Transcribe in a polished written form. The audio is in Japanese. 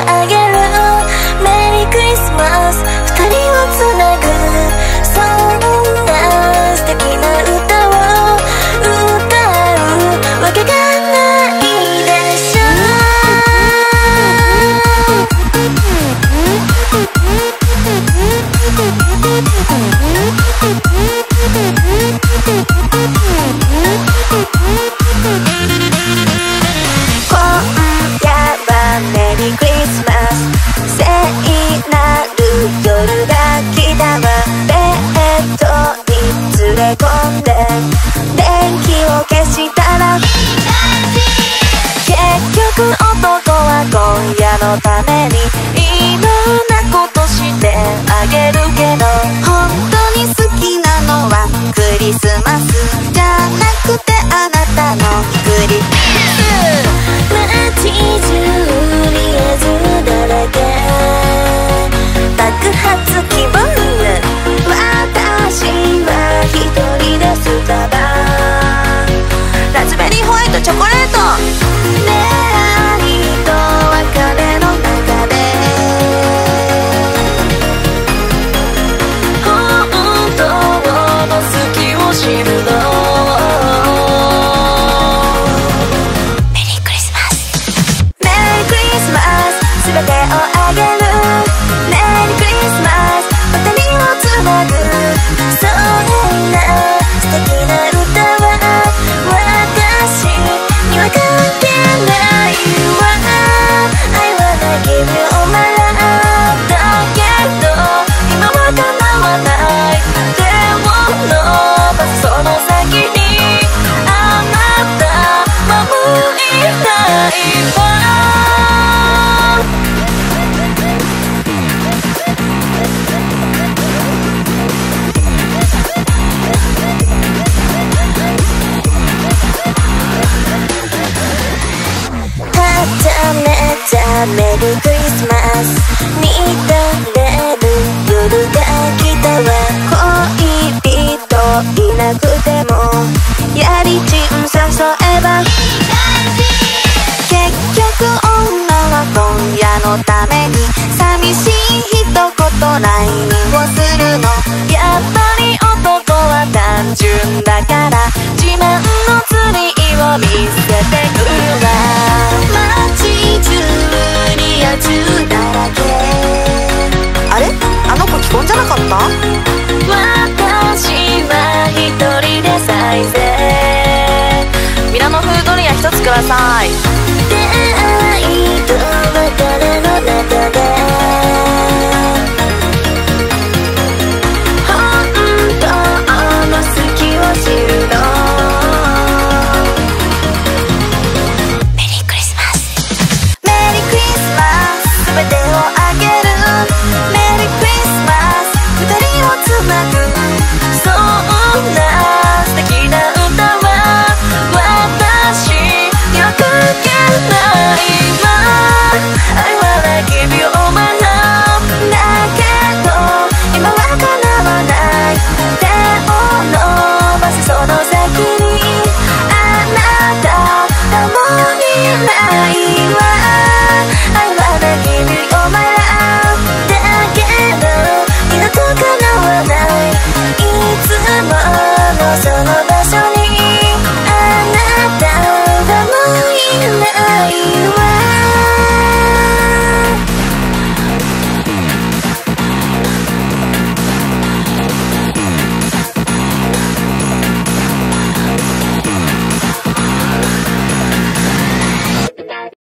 あげるメリークリスマス二人をつなぐそんな素敵な歌を歌うわけがないでしょ今夜はメリークリスマス聖なる夜が来たわベッドに連れ込んで電気を消したら結局男は今夜のためにいろんなことしてあげるけど本当に好きなのはクリスマスじゃなくてあなたのクリスマス街中リア充だらけ爆発気分私は一人でスタバラズベリーホワイトチョコレート出会いと別れの中で本当の好きを知るのメリークリスマスメリークリスマス全てをあげるメリークリスマス二人をつなぐそんな素敵な歌は私には関係ないわ I wanna give you all my love だけど今は叶わないでも伸ばすその先にあなた守りたいわメリークリスマス乱れる夜が来たわ恋人いなくてもやりちん誘えば結局女は今夜のために寂しい一言 LINE をするのやっぱり男は単純だから自慢のツリーを見せてくるわ街中リア充だらけあれあの子既婚じゃなかった？私は一人でサイゼミラノ風ドリア一つください出会いと別れの中で